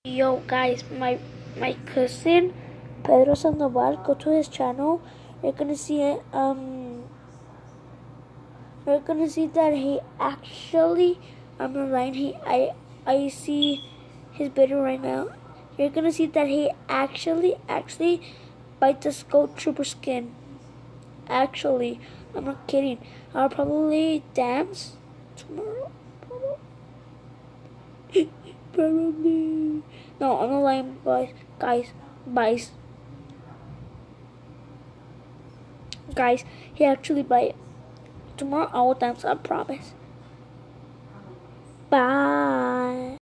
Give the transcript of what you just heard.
Yo guys, my cousin Pedro Sandoval, go to his channel. You're gonna see it. You're gonna see that he actually, I'm online. I see his video right now. You're gonna see that he actually bites the Skull Trooper skin. Actually, I'm not kidding. I'll probably dance tomorrow. Probably. No, I'm not lying, boys. Guys, he actually bite. Tomorrow I will dance, I promise. Bye.